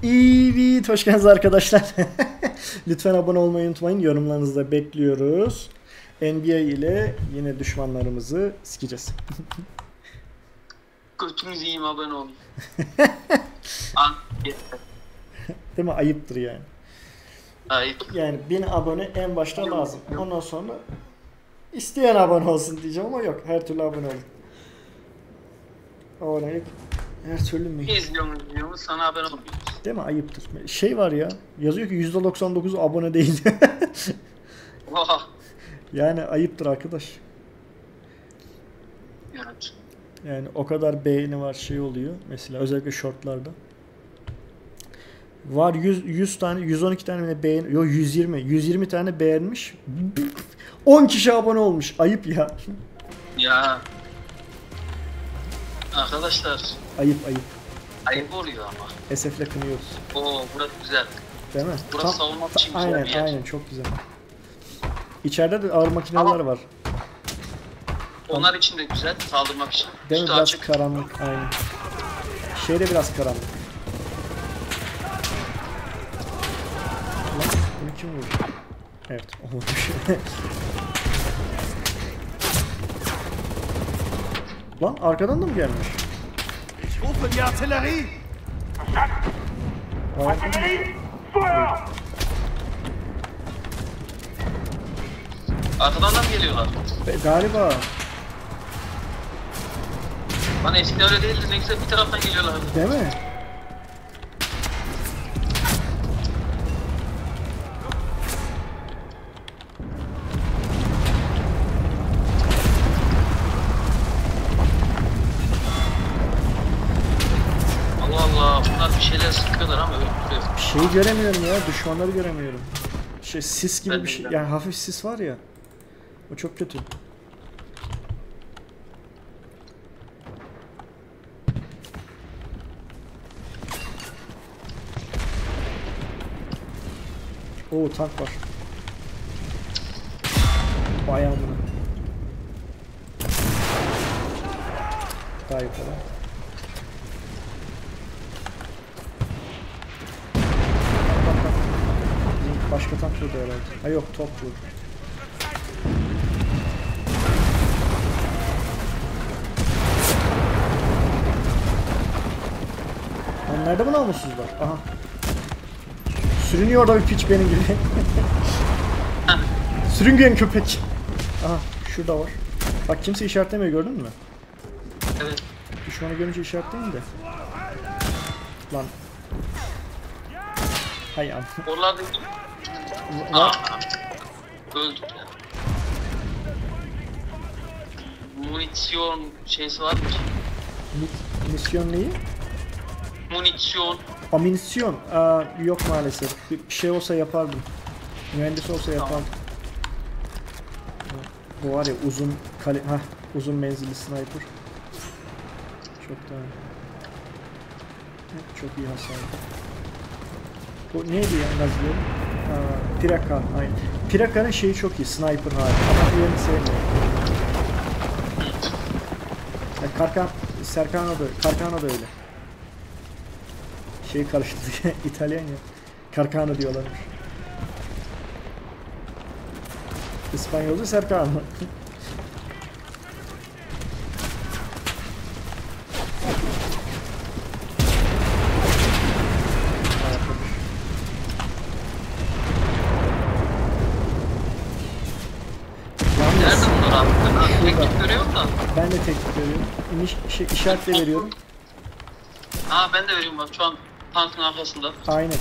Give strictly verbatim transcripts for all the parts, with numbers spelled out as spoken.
Evet, hoş geldiniz arkadaşlar. Lütfen abone olmayı unutmayın. Yorumlarınızı da bekliyoruz. N B A ile yine düşmanlarımızı sikeceğiz. Götünüzü yiyeyim, abone olun. Değil mi? Ayıptır yani. Ayıp. Yani bin abone en başta lazım. Ondan sonra isteyen abone olsun diyeceğim ama yok. Her türlü abone olun. Abonelik her türlü mü? İzliyorum izliyorum sana abone olmuyoruz. Değil mi? Ayıptır. Şey var ya. Yazıyor ki yüzde doksan dokuz abone değil. Oha. Yani ayıptır arkadaş. Evet. Yani o kadar beğeni var, şey oluyor. Mesela özellikle shortlarda. Var yüz, yüz tane, yüz on iki tane beğeni, yok yüz yirmi, yüz yirmi tane beğenmiş. on kişi abone olmuş. Ayıp ya. Ya. Arkadaşlar. Ayıp ayıp. Ayıp oluyor ama. Esefle kınıyoruz. Oo, burası güzel. Değil mi? Burası Tam, savunmak için aynen, güzel bir yer. aynen çok güzel. İçeride de ağır makineler Ama var. onlar için de güzel, saldırmak için. Değil mi? Üstü Biraz açık. karanlık. Aynen. Şeyde biraz karanlık. Lan bunu kim vurdu? Evet, o vurmuş. Lan arkadan da mı gelmiş? Ich rufe die Artillerie! Artillerie! Arkadan da mı geliyorlar? Be, galiba. Bana eskiden öyle değildi, ne güzel bir taraftan geliyorlar. Değil mi? Allah Allah, bunlar bir şeyler sıkıyorlar ama öldürüyor. Şeyi göremiyorum ya, düşmanları göremiyorum. Şey sis gibi Ben bir şey, de. yani hafif sis var ya. O çok kötü. Oo, tank var. Bayağı bunu. Daha yukarı. Bak bak bak. Bizim başka tank burada herhalde. Ha yok, top burada. Lan nerede bu namussuzlar? Aha. Sürünüyor da bir piç benim gibi. Sürüngen köpek. Aha, şurada var. Bak kimse işaretlemiyor, gördün mü? Evet. Düşmanı görünce işaretleyin de. Lan. Hay am. Oralarda Var. Aa, öldük ya. Munisyon şeysi var mı? Mi- Misyon neyi? Munisyon. Aminisyon. Aa, yok maalesef. Bir şey olsa yapardım. Mühendis olsa yapardım. Bu var ya uzun kale... Hah, uzun menzilli sniper. Çok daha... Çok iyi hasar. Bu neydi ya Nazilerin? Aa, Piraka. Aynen. Piraka'nın şeyi çok iyi. Sniper hali. Ama diğerini sevmiyorum. Yani Karkan... Serkano da, Karkano da öyle. Şeyi karıştırdık. İtalyan ya. Carcano diyorlarmış. İspanyolca Serkano. Nerede bunlar abi? Ben tek Şurada. tük görüyorum da. Ben de teknik veriyorum. İniş, şey, işaret de veriyorum. Aa, ben de veriyorum bak şu an tankın arkasında. Aynen.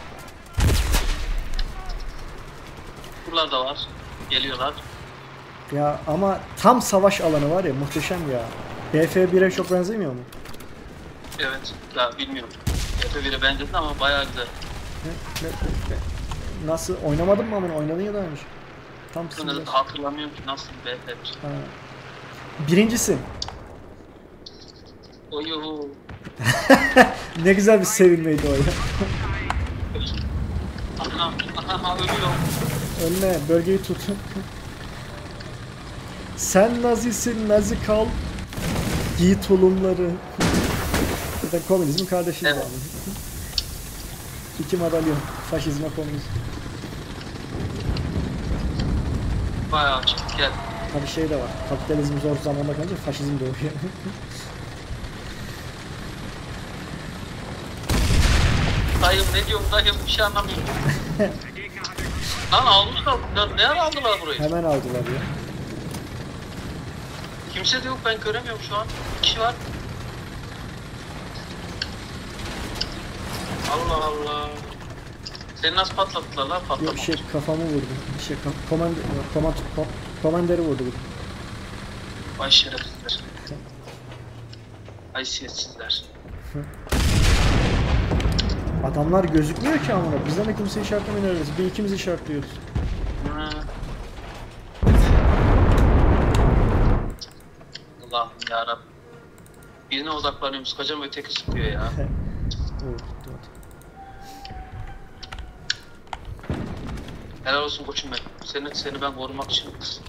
Buralar da var. Geliyorlar. Ya ama tam savaş alanı var ya, muhteşem ya. B F bire çok benzemiyor mu? Evet. Ya bilmiyorum. Efe bire benzedi ama bayağı güzel. Ne, ne, ne, nasıl? Oynamadın mı ama oynadın ya daha önce. Tam Bunu sınır. da hatırlamıyorum ki nasıl bir B F bir. Ha. Birincisi. Oyo. Ne güzel bir sevinmeydi o ya. Aha, aha, ölüyor. Ölme, bölgeyi tut. Sen nazisin, nazi kal. Giy tulumları. Zaten komünizmin kardeşi. Evet. İki madalyon. Faşizme komünizm. Bayağı açık gel. Tabii şey de var. Kapitalizm zor zamanda kalınca faşizm doğuyor. Dayım ne diyorum dayım bir şey anlamıyorum. Lan almışlar. Lan ne ara aldılar burayı? Hemen aldılar ya. Kimse de yok ben göremiyorum şu an. Bir kişi var. Allah Allah. Seni nasıl patlattılar lan Yok patlamak? şey kafamı vurdu. Şey komand komand komanderi vurdu. Vay şerefsizler. Haysiyetsizler. Adamlar gözükmüyor ki amına. Bizden de kimse işaretlemeyi öğreniriz. Bir ikimiz işaretliyoruz. Hı. Allah'ım yarabbim. Birine odaklanıyorum sıkacağım öteki sıkıyor ya. Evet, evet. Helal olsun koçum benim. Seni, seni ben korumak için.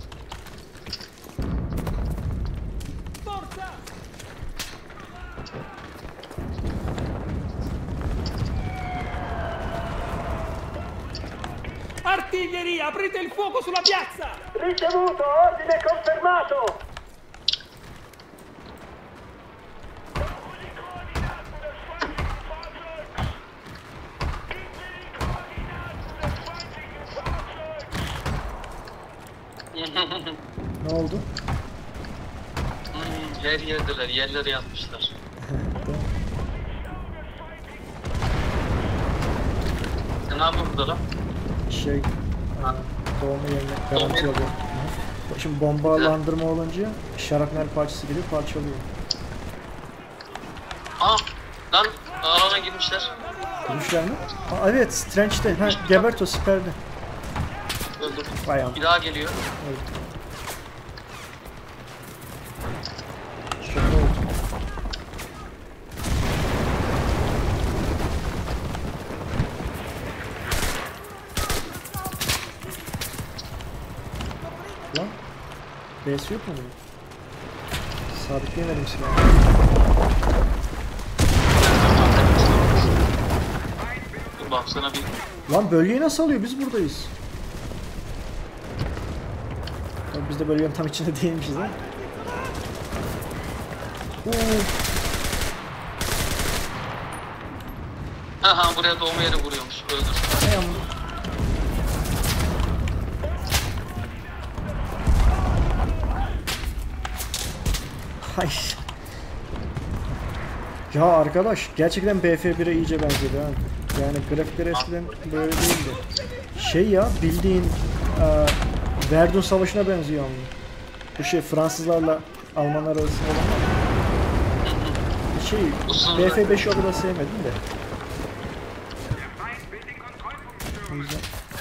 Artiglieria, aprite il fuoco sulla piazza! Ricevuto, ordine confermato! Ne oldu? Hmm, her yerdeler, yerlere yatmışlar. Sen ne yapıyorsun burada lan? Şey doğma yerine garanti alıyor. Şimdi bombalandırma olunca şarapnel parçası gibi parçalıyor. Aa, lan alana girmişler. Görüşler mi? Aa, evet, Strange'de. Ha, Geberto siperde. Öldüm. Bayağı. Bir daha geliyor. Evet. Şaka oldu. Lan. B'si yok mu bunun? Sabitleyemedim silahı. Dur baksana bir. Lan bölgeyi nasıl alıyor? Biz buradayız. Tabii biz de bölgenin tam içinde değilmişiz ha. Haha buraya doğma yeri vuruyormuş. Öldür. Hay Allah. Hay. Ya arkadaş gerçekten B F bir'e iyice benzedi ha. Yani grafikler eskiden böyle değildi. Şey ya bildiğin e, Verdun Savaşı'na benziyor ama. Bu şey Fransızlarla Almanlar arasında olan var. Şey B F beşi o kadar sevmedim de. O yüzden.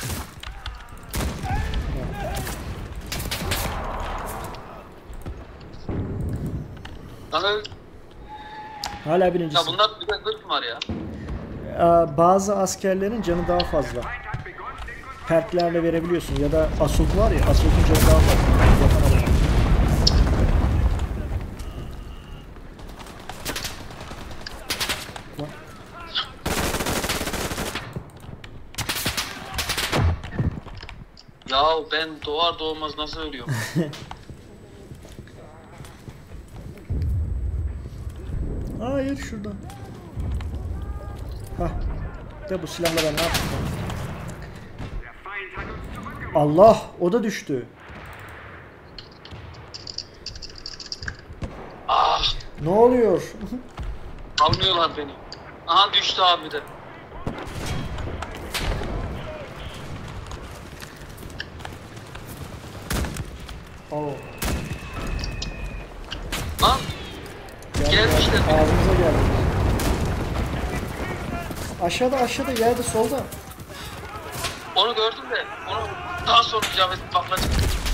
Lan öl. Hala birincisi. Ya bunlar bir de zırh var ya. Ee, bazı askerlerin canı daha fazla. Perklerle verebiliyorsun ya da Assault var ya, Assault'un canı daha fazla. Yapamadım. Bak. Ya ben doğar doğmaz nasıl ölüyorum? Hayır şurada. Hah. Ya bu silahla ben ne yaptım? Allah, o da düştü. Ah, Ne oluyor? almıyorlar beni. Aha düştü abi de. Oo. Lan Geldi, Gelmişler. geldi. Ağzımıza geldi. Aşağıda aşağıda yerde solda. onu gördüm de onu daha sonra icap edip bakacağım.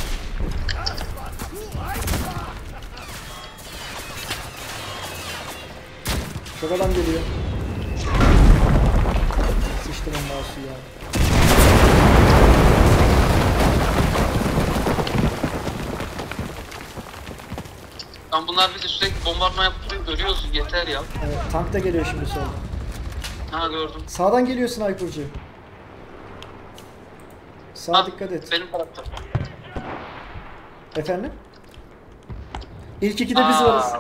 Çok adam geliyor. Sıçtım o mouse'u ya. Lan bunlar bizi sürekli bombardıman yapıp duruyor, ölüyoruz yeter ya. Evet, tank da geliyor şimdi solda. Ha gördüm. Sağdan geliyor sniper'cı. Sağa Ha, dikkat et. Benim tarafta. Efendim? İlk ikide biz varız.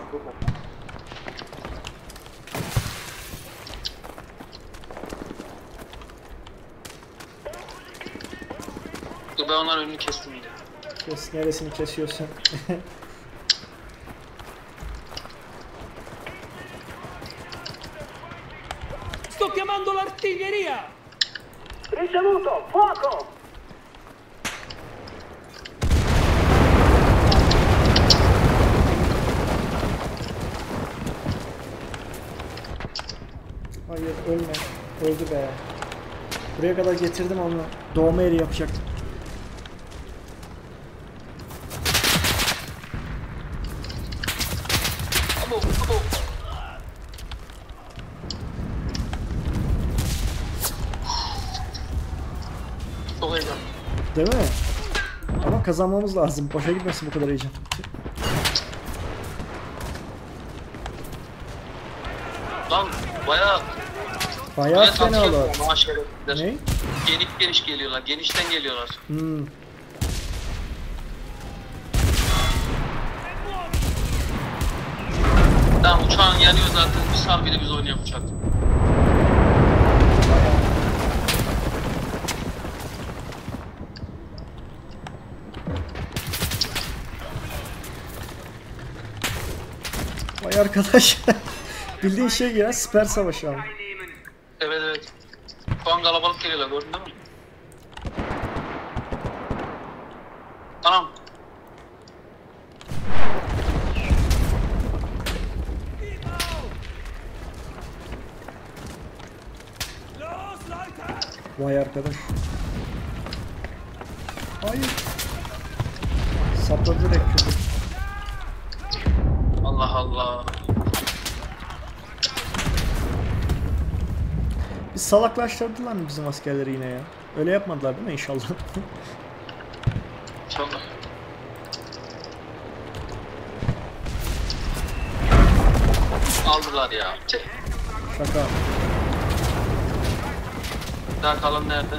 Dur ben onların önünü kestim yine. Kes, neresini kesiyorsun? Sto chiamando l'artiglieria! Ricevuto, fuoco! Hayır ölme. Öldü be. Buraya kadar getirdim onu. Doğma yeri yapacaktım. Abo, abo. Çok heyecanlı. Değil mi? Ama kazanmamız lazım. Boşa gitmesin bu kadar heyecan. Lan bayağı Bayağı bayağı tatlı fenalar. maşallah. Ne? Geniş geniş geliyorlar. Genişten geliyorlar. Hmm. Tamam uçağın yanıyor zaten. Bir sal bir de biz oynayalım uçak. Vay arkadaş. Bildiğin şey ya, siper savaşı abi. Evet evet. Şu an kalabalık geliyorlar gördün değil mi? Tamam. Los, Leute! Vay arkadaş. Hayır. Sapladı direkt kötü. Allah Allah. Biz salaklaştırdılar mı bizim askerleri yine ya? Öyle yapmadılar değil mi inşallah? İnşallah. Aldılar ya. Tüh. Şaka. Daha kalan nerede?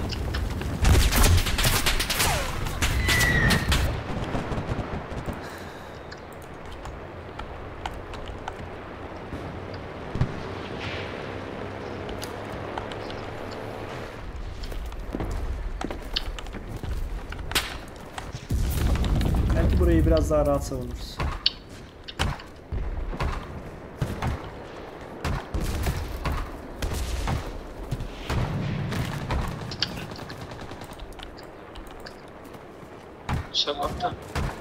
Belki burayı biraz daha rahat savunuruz. İnşallah da.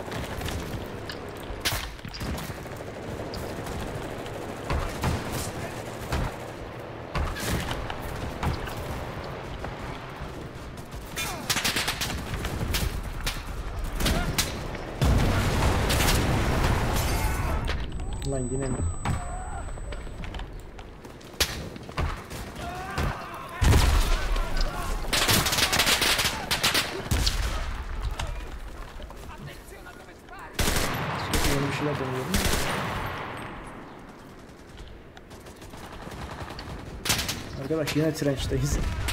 Lan yine mi? Sürekli yeni bir şeyler deniyorum. Arkadaş yine trench'teyiz.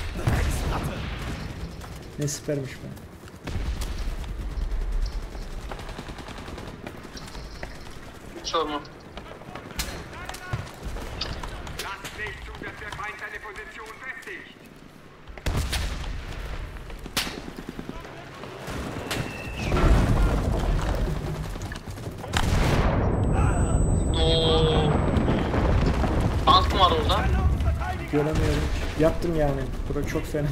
Ne sipermiş be. Sorma. Lasst nicht zu, dass der Feind seine Position festigt. Oo. Tank mı var orada? Göremiyorum. Yaptım yani. Bura çok fena.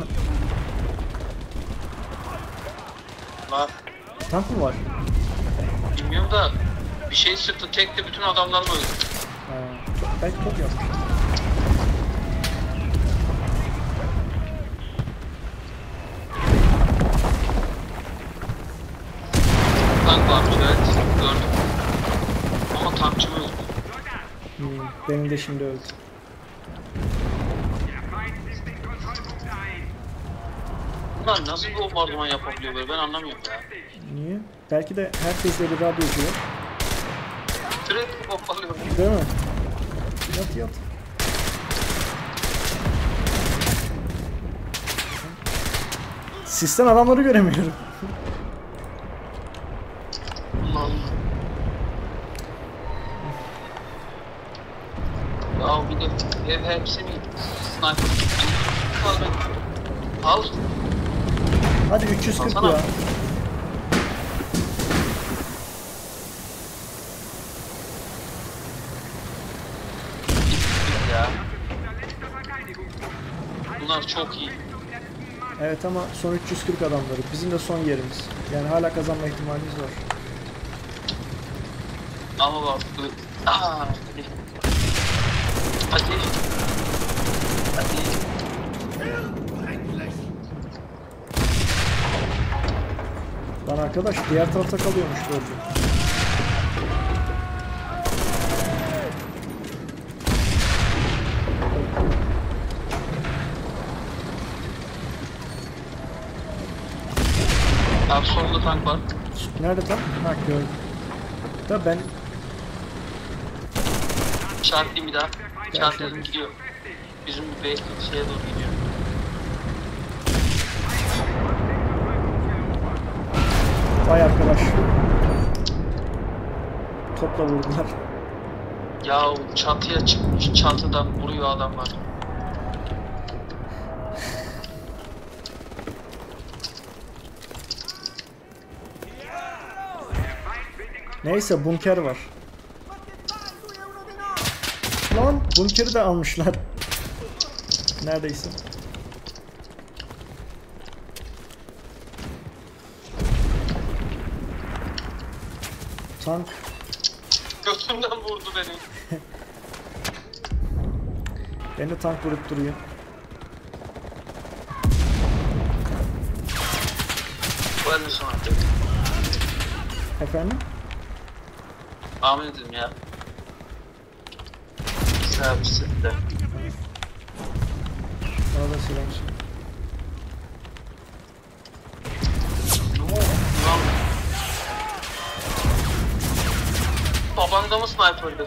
Var. Tank mı var? Bilmiyorum da bir şey sıktı tek de bütün adamlarımı öldürdü. Ha, çok, belki çok yapmış. Tank varmış evet gördüm. Ama tankçımı öldü. Hmm, benim de şimdi öldü. Der Feind nimmt den Kontrollpunkt ein. Bunlar nasıl bir bombardıman yapabiliyor böyle ben anlamıyorum ya. Niye? Belki de herkesle bir radyocu yok. Sürekli bombalıyor. Değil mi? Yat yat. Sisten adamları göremiyorum. Allah Allah. Ya bir de ev hepsini sniper. Al ben. Al. Hadi üç yüz kırk Alsana. ya. Ya. Bunlar çok iyi. Evet ama son üç yüz kırk adamları. Bizim de son yerimiz. Yani hala kazanma ihtimalimiz var. Ama bak bu... Aa, hadi. Hadi. Hadi. Lan arkadaş diğer tarafta kalıyormuş böyle. Abi solda tank var. Nerede tam? Ha gördüm. Da ben İşaretleyeyim bir daha. İşaretledim gidiyor. Bizim bir base şeye doğru gidiyor. vay arkadaş. Topla vurdular. Ya çatıya çıkmış, çatıdan vuruyor adamlar. Neyse bunker var. Lan bunkeri de almışlar. Neredeyse. Tank. Götümden vurdu beni. Beni de tank vurup duruyor. Ben de sonra Efendim? tahmin edeyim ya. Serviste. Bana da selam söyle. Lan. Babanda mı sniper'dı?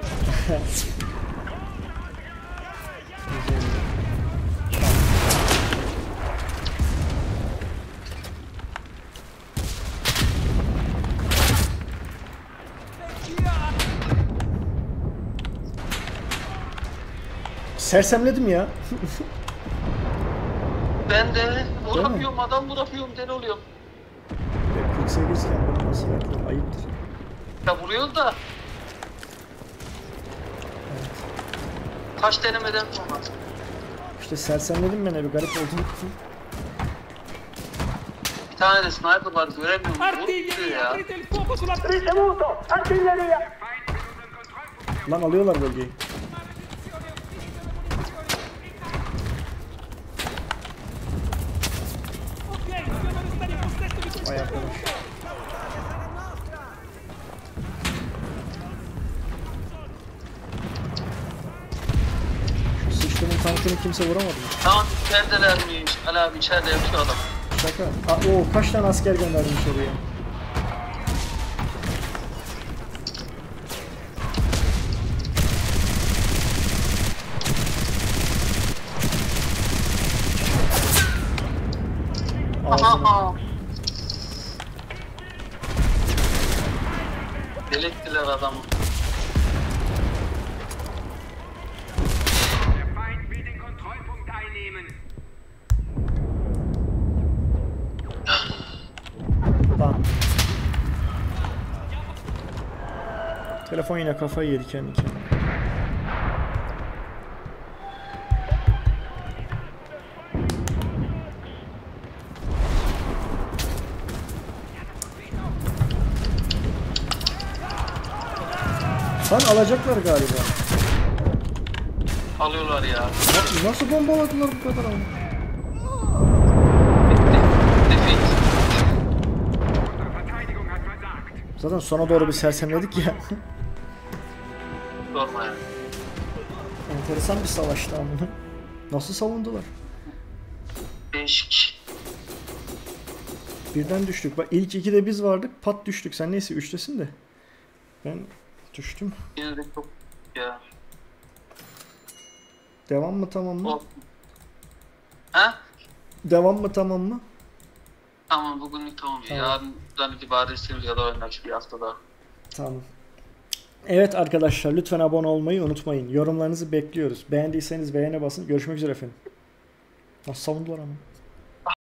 Sersemledim ya. Ben de vuramıyorum, adam vuramıyorum, deli oluyorum. kırk sekiz iken bunu nasıl yapılır? Ayıptır. Ya vuruyor da. Kaç denemeden sonra. İşte sersemledim ben bir garip oldum. Bir tane de sniper var, göremiyorum. Vuruyor Artiglieria, ya. aprite il fuoco sulla... Ricevuto! Artiglieria! Lan alıyorlar bölgeyi. Ok, dobbiamo restare in possesso di questo Vay arkadaş. Şu sıçtığımın tankını kimse vuramadı mı? Tamam, içerideler miymiş? Ali abi içeride yapıyor adam. Şaka. Aa, o kaç tane asker göndermiş oraya? Ağzına. Aha. Delirttiler adamı. Der Feind will den Kontrollpunkt einnehmen. Lan. Telefon yine kafayı yedi kendi kendine. Lan alacaklar galiba. Alıyorlar ya. Na- Nasıl bombaladılar bu kadar ama? Bitti. Defeat. Unsere Verteidigung hat versagt. Zaten sona doğru bir sersemledik ya. Sorma ya. Enteresan bir savaştı ama. Nasıl savundular? Değişik. Birden düştük. Bak ilk ikide biz vardık, pat düştük. Sen neyse üçtesin de. Ben düştüm. Yine de çok ya. Devam mı tamam mı? O. Ha? Devam mı tamam mı? Tamam bugünlük tamam. Tamam. Yarından itibaren ya da oynaş bir haftada. Tamam. Evet arkadaşlar lütfen abone olmayı unutmayın. Yorumlarınızı bekliyoruz. Beğendiyseniz beğene basın. Görüşmek üzere efendim. Nasıl savundular ama.